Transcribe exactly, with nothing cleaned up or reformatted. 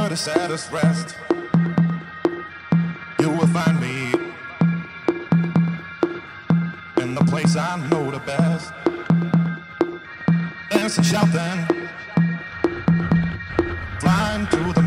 the saddest rest. You will find me in the place I know the best. Dancing, shouting, flying through the